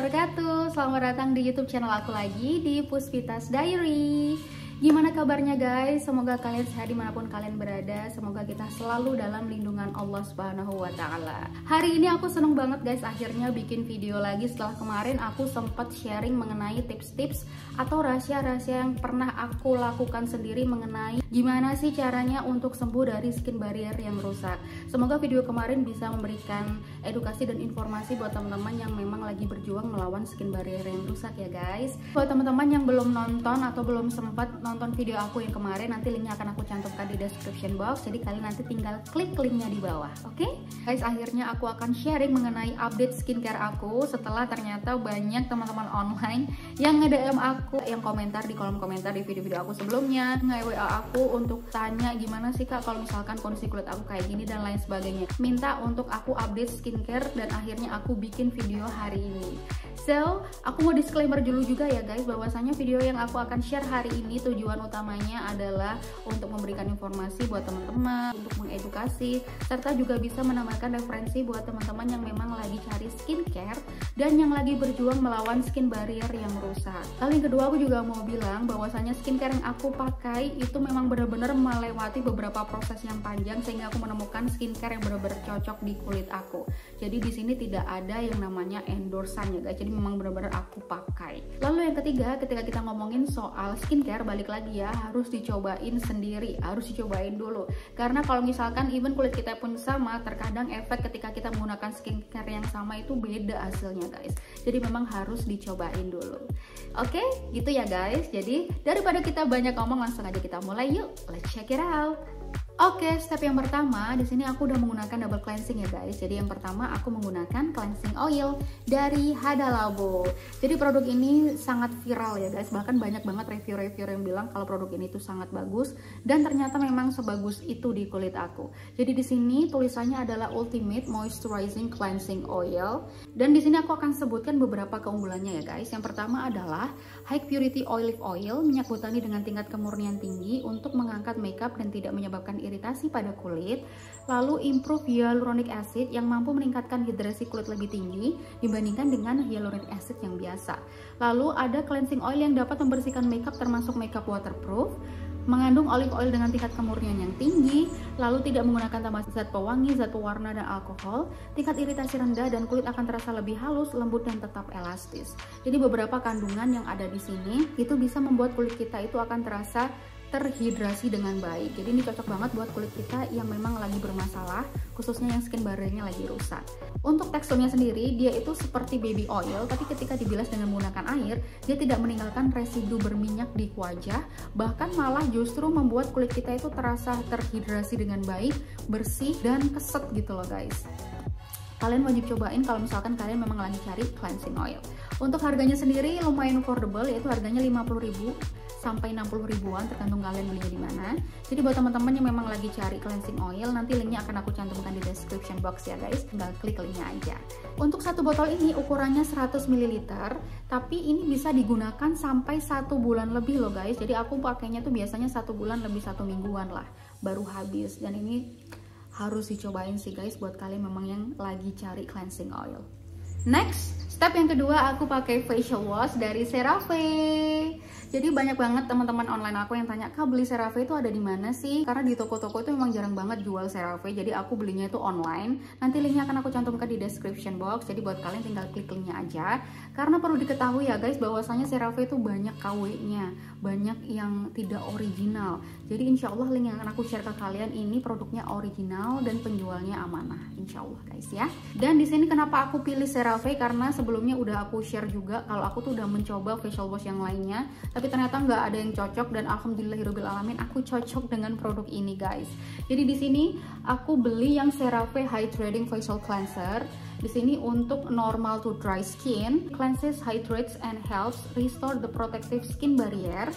wabarakatuh. Selamat datang di YouTube channel aku lagi di Puspitas Diary. Gimana kabarnya guys? Semoga kalian sehat dimanapun kalian berada. Semoga kita selalu dalam lindungan Allah Subhanahu wa Ta'ala. Hari ini aku seneng banget guys, akhirnya bikin video lagi setelah kemarin aku sempat sharing mengenai tips-tips atau rahasia-rahasia yang pernah aku lakukan sendiri mengenai gimana sih caranya untuk sembuh dari skin barrier yang rusak. Semoga video kemarin bisa memberikan edukasi dan informasi buat teman-teman yang memang lagi berjuang melawan skin barrier yang rusak ya guys. Buat teman-teman yang belum nonton atau belum sempat nonton video aku yang kemarin, nanti linknya akan aku cantumkan di description box, jadi kalian nanti tinggal klik linknya di bawah. Oke guys, akhirnya aku akan sharing mengenai update skincare aku setelah ternyata banyak teman-teman online yang nge-DM aku, yang komentar di kolom komentar di video-video aku sebelumnya, nge-WA aku untuk tanya gimana sih kak kalau misalkan kondisi kulit aku kayak gini dan lain sebagainya, minta untuk aku update skincare, dan akhirnya aku bikin video hari ini. So, aku mau disclaimer dulu juga ya guys, bahwasanya video yang aku akan share hari ini tujuan utamanya adalah untuk memberikan informasi buat teman-teman, untuk mengedukasi, serta juga bisa menambahkan referensi buat teman-teman yang memang lagi cari skincare dan yang lagi berjuang melawan skin barrier yang rusak. Lalu yang kedua, aku juga mau bilang bahwasanya skincare yang aku pakai itu memang benar-benar melewati beberapa proses yang panjang sehingga aku menemukan skincare yang benar-benar cocok di kulit aku. Jadi di sini tidak ada yang namanya endorsan ya guys. Jadi memang benar-benar aku pakai. Lalu yang ketiga, ketika kita ngomongin soal skincare, balik lagi ya, harus dicobain sendiri, harus dicobain dulu. Karena kalau misalkan even kulit kita pun sama, terkadang efek ketika kita menggunakan skincare yang sama itu beda hasilnya guys. Jadi memang harus dicobain dulu. Oke, gitu ya guys. Jadi daripada kita banyak ngomong, langsung aja kita mulai yuk. Let's check it out. Oke, step yang pertama, di sini aku udah menggunakan double cleansing ya guys. Jadi yang pertama aku menggunakan cleansing oil dari Hada Labo. Jadi produk ini sangat viral ya guys. Bahkan banyak banget review-review yang bilang kalau produk ini tuh sangat bagus dan ternyata memang sebagus itu di kulit aku. Jadi di sini tulisannya adalah Ultimate Moisturizing Cleansing Oil. Dan di sini aku akan sebutkan beberapa keunggulannya ya guys. Yang pertama adalah High Purity Olive Oil, minyak botani dengan tingkat kemurnian tinggi untuk mengangkat makeup dan tidak menyebabkan iritasi pada kulit. Lalu improve hyaluronic acid yang mampu meningkatkan hidrasi kulit lebih tinggi dibandingkan dengan hyaluronic acid yang biasa. Lalu ada cleansing oil yang dapat membersihkan makeup termasuk makeup waterproof, mengandung olive oil dengan tingkat kemurnian yang tinggi, lalu tidak menggunakan tambah zat pewangi, zat pewarna, dan alkohol, tingkat iritasi rendah, dan kulit akan terasa lebih halus, lembut, dan tetap elastis. Jadi beberapa kandungan yang ada di sini itu bisa membuat kulit kita itu akan terasa terhidrasi dengan baik. Jadi ini cocok banget buat kulit kita yang memang lagi bermasalah, khususnya yang skin barriernya lagi rusak. Untuk teksturnya sendiri, dia itu seperti baby oil, tapi ketika dibilas dengan menggunakan air, dia tidak meninggalkan residu berminyak di wajah, bahkan malah justru membuat kulit kita itu terasa terhidrasi dengan baik, bersih, dan keset gitu loh guys. Kalian wajib cobain kalau misalkan kalian memang lagi cari cleansing oil. Untuk harganya sendiri lumayan affordable, yaitu harganya 50.000 sampai 60 ribuan tergantung kalian belinya di mana. Jadi buat teman-teman yang memang lagi cari cleansing oil, nanti linknya akan aku cantumkan di description box ya guys, tinggal klik linknya aja. Untuk satu botol ini ukurannya 100 ml, tapi ini bisa digunakan sampai 1 bulan lebih loh guys. Jadi aku pakainya tuh biasanya 1 bulan lebih 1 mingguan lah baru habis, dan ini harus dicobain sih guys buat kalian memang yang lagi cari cleansing oil. Next, step yang kedua, aku pakai facial wash dari CeraVe. Jadi banyak banget teman-teman online aku yang tanya, kak beli CeraVe itu ada di mana sih? Karena di toko-toko itu memang jarang banget jual CeraVe, jadi aku belinya itu online. Nanti linknya akan aku cantumkan di description box, jadi buat kalian tinggal klik linknya aja. Karena perlu diketahui ya guys, bahwasanya CeraVe itu banyak KW-nya, banyak yang tidak original. Jadi insya Allah link yang akan aku share ke kalian ini produknya original dan penjualnya amanah, insya Allah guys ya. Dan di sini kenapa aku pilih CeraVe, karena sebelumnya udah aku share juga kalau aku tuh udah mencoba facial wash yang lainnya, tapi ternyata nggak ada yang cocok, dan alhamdulillahirobbilalamin aku cocok dengan produk ini guys. Jadi di sini aku beli yang CeraVe Hydrating Facial Cleanser. Di sini untuk normal to dry skin, cleanses, hydrates, and helps restore the protective skin barrier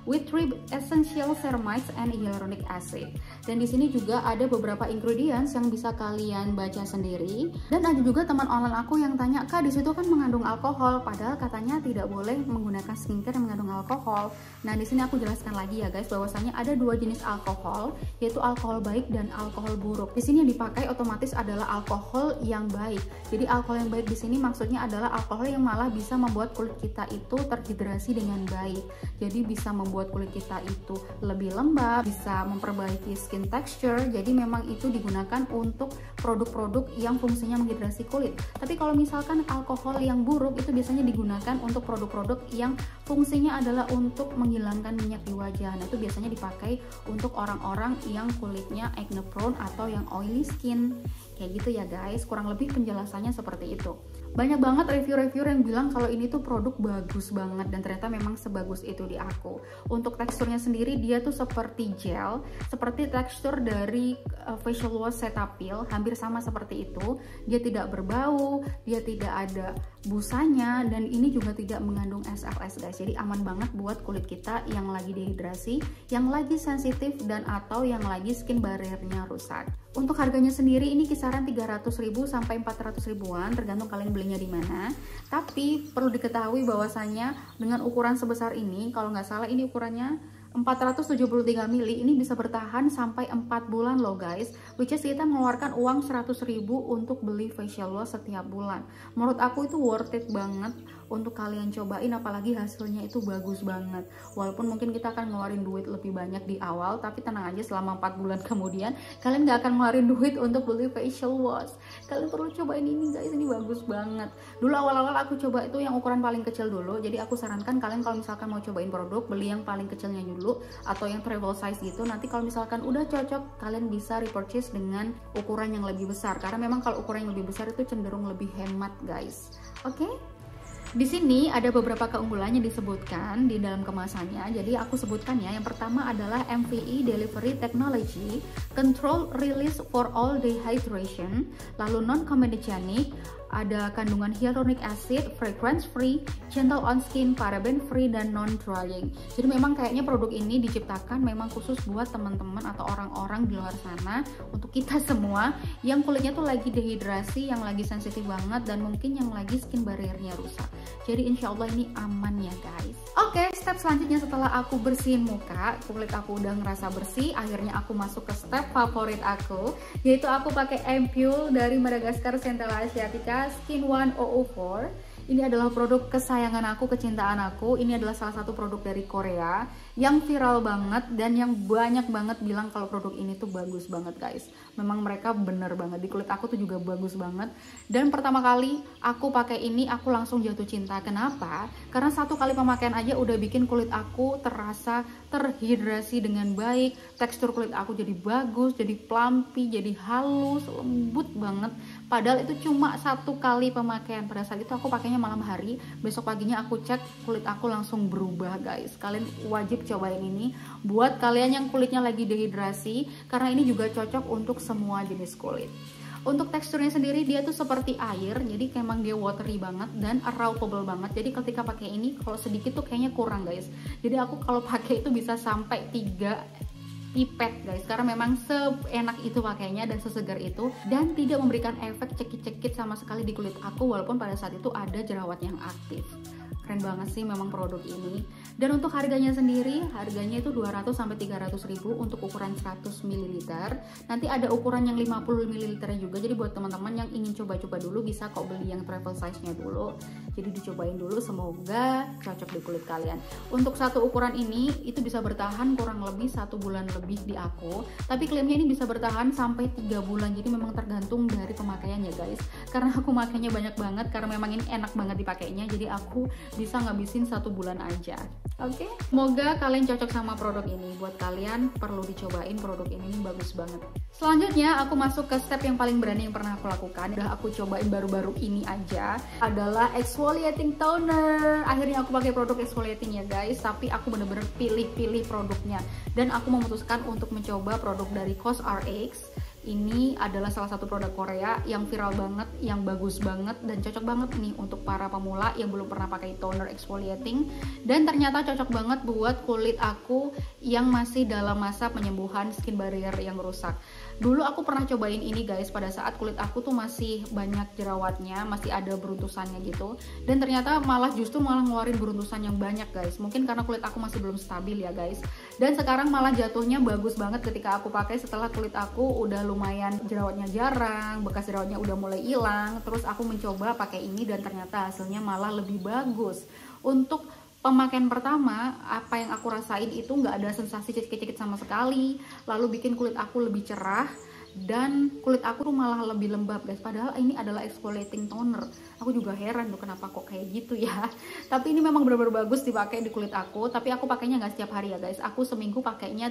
with 3 essential ceramides and hyaluronic acid. Dan di sini juga ada beberapa ingredients yang bisa kalian baca sendiri. Dan ada juga teman online aku yang tanya, "Kak, di situ kan mengandung alkohol, padahal katanya tidak boleh menggunakan skincare yang mengandung alkohol." Nah, di sini aku jelaskan lagi ya guys, bahwasanya ada 2 jenis alkohol, yaitu alkohol baik dan alkohol buruk. Di sini yang dipakai otomatis adalah alkohol yang baik. Jadi alkohol yang baik di sini maksudnya adalah alkohol yang malah bisa membuat kulit kita itu terhidrasi dengan baik. Jadi bisa membuat kulit kita itu lebih lembab, bisa memperbaiki skin texture. Jadi memang itu digunakan untuk produk-produk yang fungsinya menghidrasi kulit. Tapi kalau misalkan alkohol yang buruk itu biasanya digunakan untuk produk-produk yang fungsinya adalah untuk menghilangkan minyak di wajah. Nah, itu biasanya dipakai untuk orang-orang yang kulitnya acne prone atau yang oily skin. Kayak gitu ya guys, kurang lebih penjelasannya seperti itu. Banyak banget review-review yang bilang kalau ini tuh produk bagus banget, dan ternyata memang sebagus itu di aku. Untuk teksturnya sendiri dia tuh seperti gel, seperti tekstur dari facial wash Cetaphil, hampir sama seperti itu. Dia tidak berbau, dia tidak ada busanya, dan ini juga tidak mengandung SLS guys. Jadi aman banget buat kulit kita yang lagi dehidrasi, yang lagi sensitif, dan atau yang lagi skin barriernya rusak. Untuk harganya sendiri ini kisaran 300.000 sampai 400 ribuan, tergantung kalian belinya di mana. Tapi perlu diketahui bahwasanya dengan ukuran sebesar ini, kalau nggak salah ini ukurannya 473 mili, ini bisa bertahan sampai 4 bulan loh guys, which is kita mengeluarkan uang 100.000 untuk beli facial wash setiap bulan. Menurut aku itu worth it banget untuk kalian cobain, apalagi hasilnya itu bagus banget. Walaupun mungkin kita akan ngeluarin duit lebih banyak di awal, tapi tenang aja, selama 4 bulan kemudian kalian nggak akan ngeluarin duit untuk beli facial wash. Kalian perlu cobain ini guys, ini bagus banget. Dulu awal-awal aku coba itu yang ukuran paling kecil dulu, jadi aku sarankan kalian kalau misalkan mau cobain produk, beli yang paling kecilnya dulu atau yang travel size gitu. Nanti kalau misalkan udah cocok, kalian bisa repurchase dengan ukuran yang lebih besar, karena memang kalau ukuran yang lebih besar itu cenderung lebih hemat guys. Oke? Di sini ada beberapa keunggulan yang disebutkan di dalam kemasannya. Jadi aku sebutkan ya. Yang pertama adalah MVE Delivery Technology, Control Release for All Dehydration, lalu non-comedogenic, ada kandungan hyaluronic acid, fragrance free, gentle on skin, paraben free, dan non drying. Jadi memang kayaknya produk ini diciptakan memang khusus buat teman-teman atau orang-orang di luar sana, untuk kita semua yang kulitnya tuh lagi dehidrasi, yang lagi sensitif banget, dan mungkin yang lagi skin barriernya rusak. Jadi insya Allah ini aman ya guys. Oke, step selanjutnya setelah aku bersihin muka, kulit aku udah ngerasa bersih, akhirnya aku masuk ke step favorit aku, yaitu aku pakai Ampoule dari Madagascar Centella Asiatica Skin 1004. Ini adalah produk kesayangan aku, kecintaan aku. Ini adalah salah satu produk dari Korea yang viral banget dan yang banyak banget bilang kalau produk ini tuh bagus banget guys. Memang mereka bener banget, di kulit aku tuh juga bagus banget. Dan pertama kali aku pakai ini aku langsung jatuh cinta. Kenapa? Karena satu kali pemakaian aja udah bikin kulit aku terasa terhidrasi dengan baik. Tekstur kulit aku jadi bagus, jadi plumpy, jadi halus, lembut banget. Padahal itu cuma satu kali pemakaian. Pada saat itu aku pakainya malam hari, besok paginya aku cek, kulit aku langsung berubah guys. Kalian wajib cobain ini buat kalian yang kulitnya lagi dehidrasi, karena ini juga cocok untuk semua jenis kulit. Untuk teksturnya sendiri dia tuh seperti air, jadi emang dia watery banget dan raupable banget. Jadi ketika pakai ini kalau sedikit tuh kayaknya kurang guys. Jadi aku kalau pakai itu bisa sampai 3 pipet guys, karena memang seenak itu pakainya dan sesegar itu, dan tidak memberikan efek cekit-cekit sama sekali di kulit aku, walaupun pada saat itu ada jerawat yang aktif. Keren banget sih memang produk ini. Dan untuk harganya sendiri, harganya itu 200 sampai 300 ribu untuk ukuran 100 ml. Nanti ada ukuran yang 50 ml juga. Jadi buat teman-teman yang ingin coba-coba dulu bisa kok beli yang travel size-nya dulu. Jadi dicobain dulu, semoga cocok di kulit kalian. Untuk satu ukuran ini itu bisa bertahan kurang lebih 1 bulan lebih di aku. Tapi klaimnya ini bisa bertahan sampai 3 bulan. Jadi memang tergantung dari pemakaiannya guys. Karena aku makainya banyak banget, karena memang ini enak banget dipakainya. Jadi aku bisa ngabisin 1 bulan aja. Oke, semoga kalian cocok sama produk ini. Buat kalian perlu dicobain produk ini bagus banget. Selanjutnya aku masuk ke step yang paling berani yang pernah aku lakukan. Udah aku cobain baru-baru ini aja, adalah exfoliating toner. Akhirnya aku pakai produk exfoliating ya guys, tapi aku bener-bener pilih-pilih produknya. Dan aku memutuskan untuk mencoba produk dari COSRX. Ini adalah salah satu produk Korea yang viral banget, yang bagus banget dan cocok banget nih untuk para pemula yang belum pernah pakai toner exfoliating, dan ternyata cocok banget buat kulit aku yang masih dalam masa penyembuhan skin barrier yang rusak. Dulu aku pernah cobain ini guys pada saat kulit aku tuh masih banyak jerawatnya, masih ada beruntusannya gitu, dan ternyata justru malah ngeluarin beruntusan yang banyak guys. Mungkin karena kulit aku masih belum stabil ya guys. Dan sekarang malah jatuhnya bagus banget ketika aku pakai setelah kulit aku udah lumayan jerawatnya jarang, bekas jerawatnya udah mulai hilang. Terus aku mencoba pakai ini dan ternyata hasilnya malah lebih bagus. Untuk pemakaian pertama, apa yang aku rasain itu nggak ada sensasi cekit-cekit sama sekali, lalu bikin kulit aku lebih cerah dan kulit aku tuh malah lebih lembab guys. Padahal ini adalah exfoliating toner. Aku juga heran tuh kenapa kok kayak gitu ya. Tapi ini memang benar-benar bagus dipakai di kulit aku. Tapi aku pakainya nggak setiap hari ya guys. Aku seminggu pakainya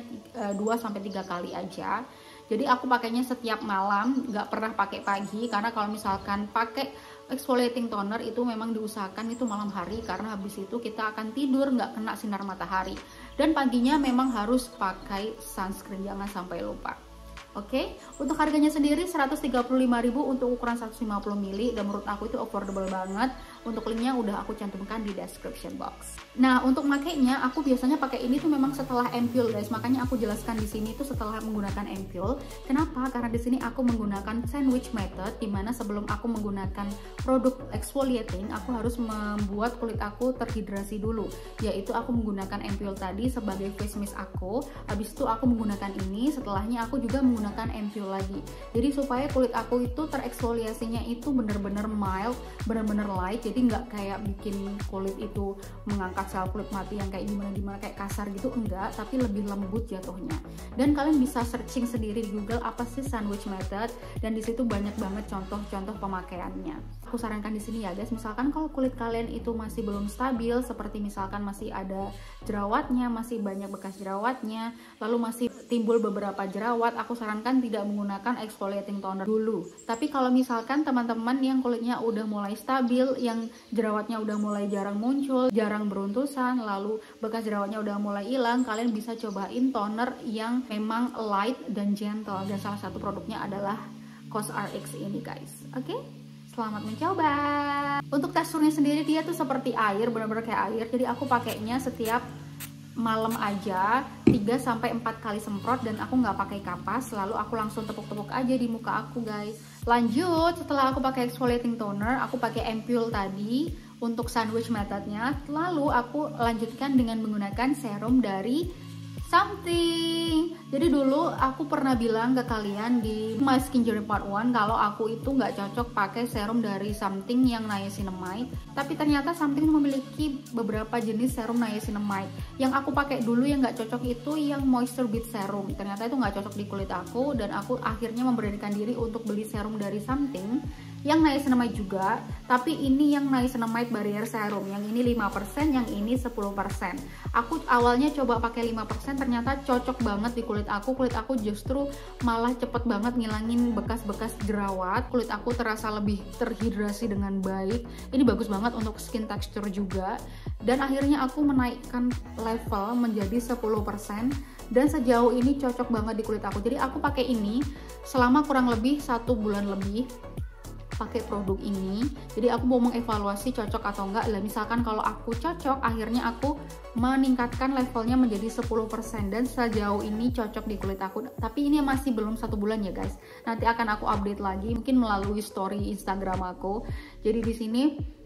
2-3 kali aja. Jadi aku pakainya setiap malam, nggak pernah pakai pagi, karena kalau misalkan pakai exfoliating toner itu memang diusahakan itu malam hari, karena habis itu kita akan tidur nggak kena sinar matahari. Dan paginya memang harus pakai sunscreen, jangan sampai lupa. Oke, untuk harganya sendiri 135.000 untuk ukuran 150 ml dan menurut aku itu affordable banget. Untuk linknya udah aku cantumkan di description box. Nah, untuk makainya aku biasanya pakai ini tuh memang setelah ampule guys. Makanya aku jelaskan di sini tuh setelah menggunakan ampule. Kenapa? Karena di sini aku menggunakan sandwich method, dimana sebelum aku menggunakan produk exfoliating, aku harus membuat kulit aku terhidrasi dulu. Yaitu aku menggunakan ampule tadi sebagai face mist aku. Habis itu aku menggunakan ini. Setelahnya aku juga menggunakan ampule lagi. Jadi supaya kulit aku itu tereksfoliasinya itu bener-bener mild, bener-bener light. Jadi nggak kayak bikin kulit itu mengangkat sel kulit mati yang kayak gimana kayak kasar gitu, enggak, tapi lebih lembut jatuhnya. Dan kalian bisa searching sendiri di Google apa sih sandwich method, dan di situ banyak banget contoh-contoh pemakaiannya. Aku sarankan di sini ya guys, misalkan kalau kulit kalian itu masih belum stabil, seperti misalkan masih ada jerawatnya, masih banyak bekas jerawatnya, lalu masih timbul beberapa jerawat, aku sarankan tidak menggunakan exfoliating toner dulu. Tapi kalau misalkan teman-teman yang kulitnya udah mulai stabil, yang jerawatnya udah mulai jarang muncul, jarang beruntusan, lalu bekas jerawatnya udah mulai hilang, kalian bisa cobain toner yang memang light dan gentle, dan salah satu produknya adalah COSRX ini guys. Oke? Selamat mencoba. Untuk teksturnya sendiri dia tuh seperti air, benar-benar kayak air. Jadi aku pakainya setiap malam aja 3-4 kali semprot, dan aku nggak pakai kapas, lalu aku langsung tepuk-tepuk aja di muka aku guys. Lanjut, setelah aku pakai exfoliating toner, aku pakai ampule tadi untuk sandwich methodnya, lalu aku lanjutkan dengan menggunakan serum dari Something. Jadi dulu aku pernah bilang ke kalian di My Skin Journey Part 1 kalau aku itu nggak cocok pakai serum dari Something yang niacinamide. Tapi ternyata Something memiliki beberapa jenis serum niacinamide. Yang aku pakai dulu yang nggak cocok itu yang Moisture Bead Serum. Ternyata itu nggak cocok di kulit aku, dan aku akhirnya memberanikan diri untuk beli serum dari Something yang niacinamide juga, tapi ini yang niacinamide barrier serum, yang ini 5%, yang ini 10%. Aku awalnya coba pakai 5%, ternyata cocok banget di kulit aku justru malah cepet banget ngilangin bekas-bekas jerawat, kulit aku terasa lebih terhidrasi dengan baik. Ini bagus banget untuk skin texture juga, dan akhirnya aku menaikkan level menjadi 10%, dan sejauh ini cocok banget di kulit aku. Jadi aku pakai ini selama kurang lebih 1 bulan lebih pakai produk ini. Jadi aku mau mengevaluasi cocok atau enggak. Lah misalkan kalau aku cocok, akhirnya aku meningkatkan levelnya menjadi 10%, dan sejauh ini cocok di kulit aku. Tapi ini masih belum 1 bulan ya guys. Nanti akan aku update lagi mungkin melalui story Instagram aku. Jadi di sini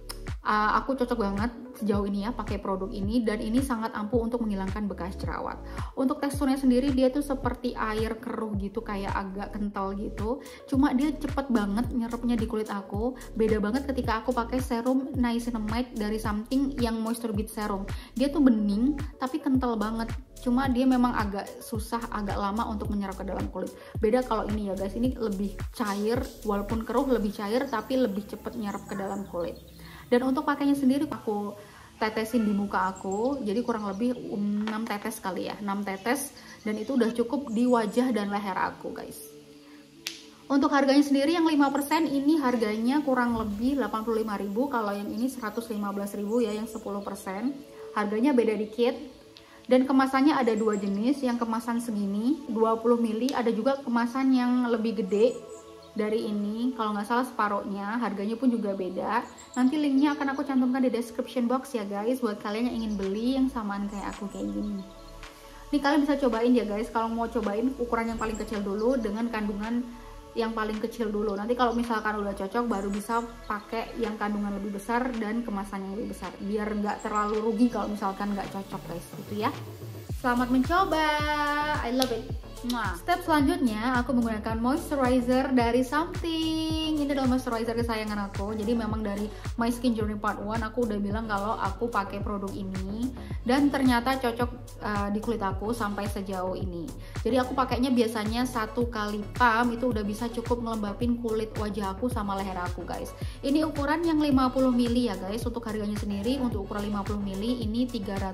aku cocok banget sejauh ini ya pakai produk ini, dan ini sangat ampuh untuk menghilangkan bekas jerawat. Untuk teksturnya sendiri dia tuh seperti air keruh gitu, kayak agak kental gitu. Cuma dia cepet banget nyerapnya di kulit aku. Beda banget ketika aku pakai serum niacinamide dari Something yang Moisture Bead Serum. Dia tuh bening tapi kental banget. Cuma dia memang agak susah, agak lama untuk menyerap ke dalam kulit. Beda kalau ini ya guys, ini lebih cair, walaupun keruh lebih cair tapi lebih cepet nyerap ke dalam kulit. Dan untuk pakainya sendiri aku tetesin di muka aku, jadi kurang lebih 6 tetes kali ya, 6 tetes, dan itu udah cukup di wajah dan leher aku guys. Untuk harganya sendiri yang 5% ini harganya kurang lebih 85.000, kalau yang ini 115.000 ya, yang 10%. Harganya beda dikit. Dan kemasannya ada dua jenis, yang kemasan segini 20 ml, ada juga kemasan yang lebih gede dari ini, kalau nggak salah separohnya, harganya pun juga beda. Nanti linknya akan aku cantumkan di description box ya guys, buat kalian yang ingin beli yang samaan kayak aku kayak gini. Ini kalian bisa cobain ya guys, kalau mau cobain ukuran yang paling kecil dulu dengan kandungan yang paling kecil dulu. Nanti kalau misalkan udah cocok baru bisa pakai yang kandungan lebih besar dan kemasan yang lebih besar, biar nggak terlalu rugi kalau misalkan nggak cocok guys, gitu ya. Selamat mencoba, I love it. Step selanjutnya aku menggunakan moisturizer dari Something. Ini adalah moisturizer kesayangan aku. Jadi memang dari My Skin Journey Part 1 aku udah bilang kalau aku pakai produk ini dan ternyata cocok di kulit aku sampai sejauh ini. Jadi aku pakainya biasanya 1 kali pump itu udah bisa cukup ngelembapin kulit wajah aku sama leher aku guys. Ini ukuran yang 50 ml ya guys. Untuk harganya sendiri untuk ukuran 50 ml ini 300.000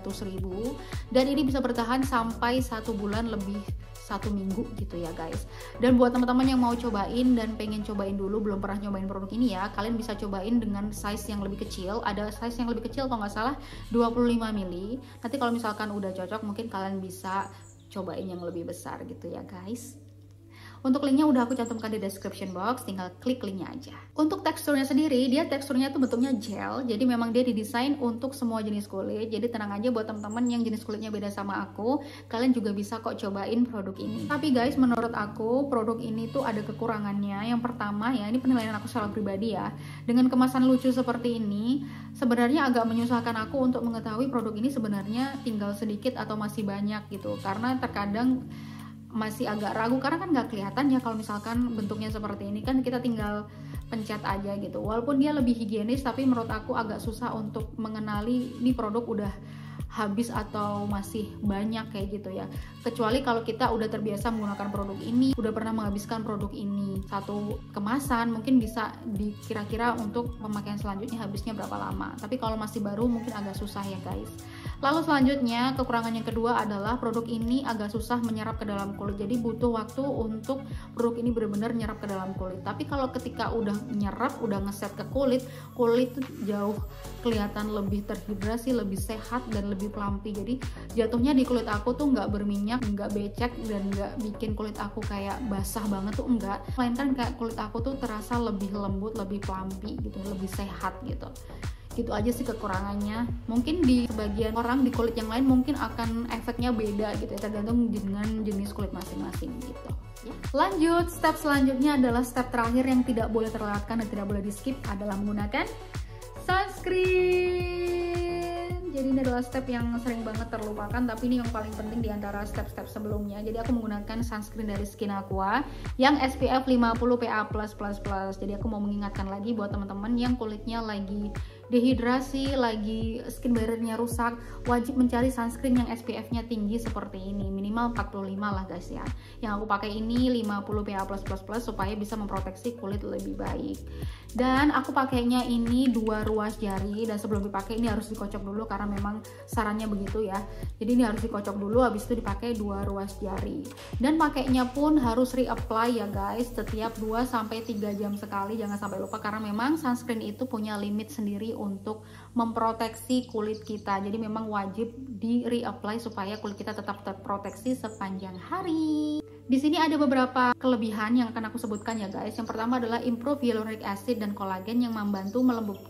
dan ini bisa bertahan sampai 1 bulan lebih 1 minggu gitu ya guys. Dan buat teman-teman yang mau cobain dan pengen cobain dulu, belum pernah nyobain produk ini ya, kalian bisa cobain dengan size yang lebih kecil. Ada size yang lebih kecil kalau nggak salah 25 ml. Nanti kalau misalkan udah cocok mungkin kalian bisa cobain yang lebih besar gitu ya guys. Untuk linknya udah aku cantumkan di description box, tinggal klik linknya aja. Untuk teksturnya sendiri, dia teksturnya tuh bentuknya gel, jadi memang dia didesain untuk semua jenis kulit. Jadi tenang aja buat teman-teman yang jenis kulitnya beda sama aku, kalian juga bisa kok cobain produk ini. Tapi guys, menurut aku produk ini tuh ada kekurangannya. Yang pertama ya, ini penilaian aku secara pribadi ya, dengan kemasan lucu seperti ini, sebenarnya agak menyusahkan aku untuk mengetahui produk ini sebenarnya tinggal sedikit atau masih banyak gitu. Karena terkadang masih agak ragu karena kan nggak kelihatan ya kalau misalkan bentuknya seperti ini, kan kita tinggal pencet aja gitu. Walaupun dia lebih higienis, tapi menurut aku agak susah untuk mengenali ini produk udah habis atau masih banyak kayak gitu ya. Kecuali kalau kita udah terbiasa menggunakan produk ini, udah pernah menghabiskan produk ini 1 kemasan, mungkin bisa dikira-kira untuk pemakaian selanjutnya habisnya berapa lama. Tapi kalau masih baru mungkin agak susah ya guys. Lalu selanjutnya, kekurangan yang kedua adalah produk ini agak susah menyerap ke dalam kulit. Jadi butuh waktu untuk produk ini benar-benar nyerap ke dalam kulit. Tapi kalau ketika udah nyerap, udah ngeset ke kulit, kulit tuh jauh kelihatan lebih terhidrasi, lebih sehat dan lebih pelampi. Jadi jatuhnya di kulit aku tuh nggak berminyak, nggak becek, dan nggak bikin kulit aku kayak basah banget tuh enggak. Melainkan kayak kulit aku tuh terasa lebih lembut, lebih pelampi gitu, lebih sehat gitu. Gitu aja sih kekurangannya. Mungkin di sebagian orang di kulit yang lain mungkin akan efeknya beda gitu ya, tergantung dengan jenis kulit masing-masing gitu ya. Lanjut, step selanjutnya adalah step terakhir yang tidak boleh terlewatkan dan tidak boleh di skip, adalah menggunakan sunscreen. Jadi ini adalah step yang sering banget terlupakan, tapi ini yang paling penting di antara step-step sebelumnya. Jadi aku menggunakan sunscreen dari Skin Aqua yang SPF 50 PA+++. Jadi aku mau mengingatkan lagi buat teman-teman yang kulitnya lagi dehidrasi, lagi skin barrier-nya rusak, wajib mencari sunscreen yang SPF-nya tinggi seperti ini, minimal 45 lah guys ya. Yang aku pakai ini 50 PA+++ supaya bisa memproteksi kulit lebih baik. Dan aku pakainya ini 2 ruas jari, dan sebelum dipakai ini harus dikocok dulu karena memang sarannya begitu ya. Jadi ini harus dikocok dulu, habis itu dipakai 2 ruas jari. Dan pakainya pun harus reapply ya guys, setiap 2-3 jam sekali, jangan sampai lupa karena memang sunscreen itu punya limit sendiri untuk memproteksi kulit kita. Jadi memang wajib di reapply supaya kulit kita tetap terproteksi sepanjang hari. Di sini ada beberapa kelebihan yang akan aku sebutkan ya guys. Yang pertama adalah improve hyaluronic acid dan kolagen yang membantu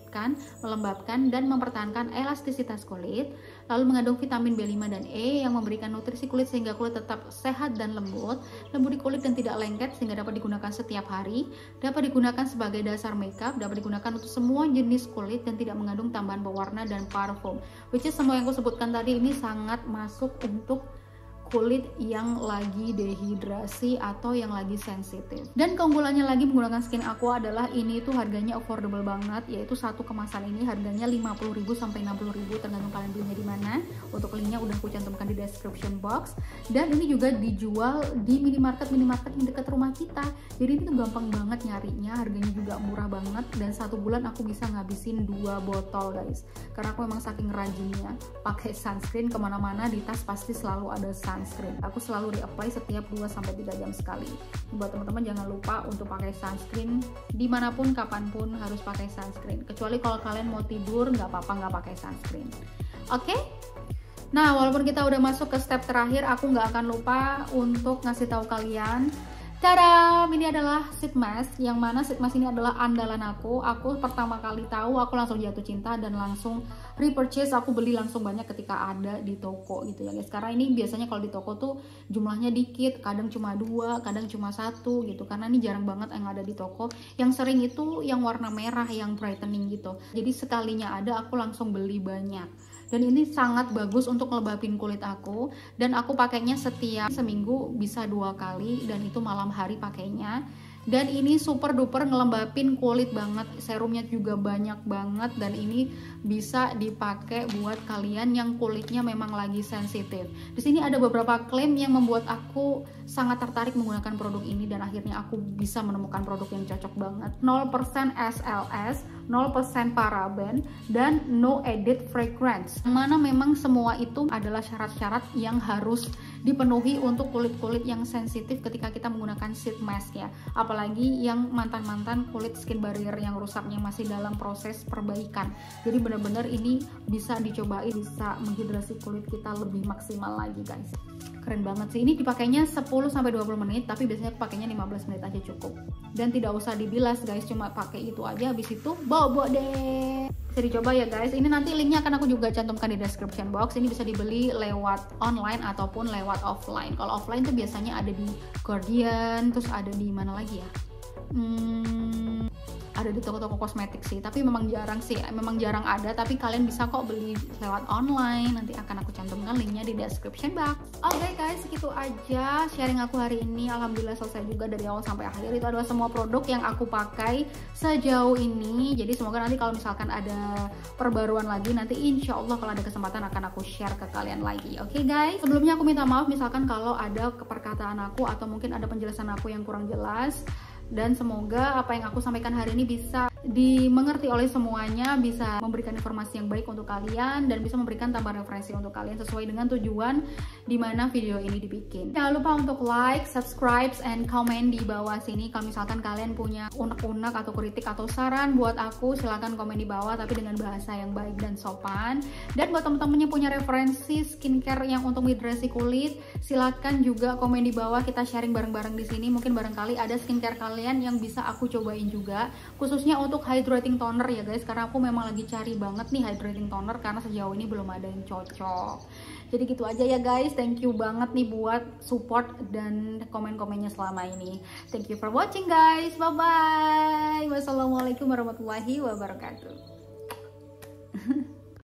melembabkan dan mempertahankan elastisitas kulit. Lalu mengandung vitamin B5 dan E yang memberikan nutrisi kulit sehingga kulit tetap sehat dan lembut di kulit dan tidak lengket sehingga dapat digunakan setiap hari. Dapat digunakan sebagai dasar makeup, dapat digunakan untuk semua jenis kulit dan tidak mengandung tambahan pewarna dan parfum. Which is semua yang aku sebutkan tadi ini sangat masuk untuk kulit yang lagi dehidrasi atau yang lagi sensitif. Dan keunggulannya lagi menggunakan Skin Aqua adalah ini tuh harganya affordable banget, yaitu 1 kemasan ini harganya 50.000 sampai 60.000 tergantung kalian belinya di mana. Untuk linknya udah aku cantumkan di description box. Dan ini juga dijual di minimarket yang dekat rumah kita. Jadi ini tuh gampang banget nyarinya, harganya juga murah banget, dan 1 bulan aku bisa ngabisin 2 botol guys. Karena aku memang saking rajinnya pakai sunscreen, kemana-mana di tas pasti selalu ada sunscreen. Aku selalu reapply setiap 2-3 jam sekali. Buat teman-teman jangan lupa untuk pakai sunscreen dimanapun kapanpun, harus pakai sunscreen. Kecuali kalau kalian mau tidur nggak apa-apa nggak pakai sunscreen. Oke? Nah, walaupun kita udah masuk ke step terakhir, aku nggak akan lupa untuk ngasih tahu kalian. Tada! Ini adalah sheet mask, yang mana sheet mask ini adalah andalan aku. Aku pertama kali tahu, aku langsung jatuh cinta dan langsung repurchase. Aku beli langsung banyak ketika ada di toko gitu ya guys. Karena ini biasanya kalau di toko tuh jumlahnya dikit, kadang cuma 2, kadang cuma 1 gitu. Karena ini jarang banget yang ada di toko. Yang sering itu yang warna merah, yang brightening gitu. Jadi sekalinya ada, aku langsung beli banyak. Dan ini sangat bagus untuk ngelembapin kulit aku, dan aku pakainya setiap seminggu bisa 2 kali, dan itu malam hari pakainya. Dan ini super duper ngelembapin kulit banget, serumnya juga banyak banget, dan ini bisa dipakai buat kalian yang kulitnya memang lagi sensitif. Di sini ada beberapa klaim yang membuat aku sangat tertarik menggunakan produk ini, dan akhirnya aku bisa menemukan produk yang cocok banget. 0% SLS, 0% paraben, dan no edit fragrance. Mana memang semua itu adalah syarat-syarat yang harus dipenuhi untuk kulit-kulit yang sensitif ketika kita menggunakan sheet mask ya. Apalagi yang mantan-mantan kulit skin barrier yang rusaknya masih dalam proses perbaikan. Jadi benar-benar ini bisa dicobain, bisa menghidrasi kulit kita lebih maksimal lagi guys. Keren banget sih, ini dipakainya 10-20 menit, tapi biasanya aku pakainya 15 menit aja cukup. Dan tidak usah dibilas guys, cuma pakai itu aja, habis itu bobo deh. Bisa dicoba ya guys, ini nanti linknya akan aku juga cantumkan di description box. Ini bisa dibeli lewat online ataupun lewat offline. Kalau offline tuh biasanya ada di Guardian, terus ada di mana lagi ya? Ada di toko-toko kosmetik sih, tapi memang jarang sih, memang jarang ada. Tapi kalian bisa kok beli lewat online, nanti akan aku cantumkan linknya di description box. Oke guys, segitu aja sharing aku hari ini. Alhamdulillah selesai juga dari awal sampai akhir. Itu adalah semua produk yang aku pakai sejauh ini. Jadi semoga nanti kalau misalkan ada perbaruan lagi, nanti insya Allah kalau ada kesempatan akan aku share ke kalian lagi. Oke guys, sebelumnya aku minta maaf misalkan kalau ada perkataan aku atau mungkin ada penjelasan aku yang kurang jelas. Dan semoga apa yang aku sampaikan hari ini bisa dimengerti oleh semuanya, bisa memberikan informasi yang baik untuk kalian, dan bisa memberikan tambahan referensi untuk kalian sesuai dengan tujuan dimana video ini dibikin. Jangan lupa untuk like, subscribe, and comment di bawah sini. Kalau misalkan kalian punya unek-unek atau kritik atau saran buat aku, silahkan komen di bawah tapi dengan bahasa yang baik dan sopan. Dan buat temen-temen yang punya referensi skincare yang untuk hidrasi kulit, silahkan juga komen di bawah, kita sharing bareng-bareng di sini. Mungkin barangkali ada skincare kalian yang bisa aku cobain juga, khususnya untuk hydrating toner ya guys, karena aku memang lagi cari banget nih hydrating toner karena sejauh ini belum ada yang cocok. Jadi gitu aja ya guys, thank you banget nih buat support dan komen-komennya selama ini. Thank you for watching guys, bye bye. Wassalamualaikum warahmatullahi wabarakatuh.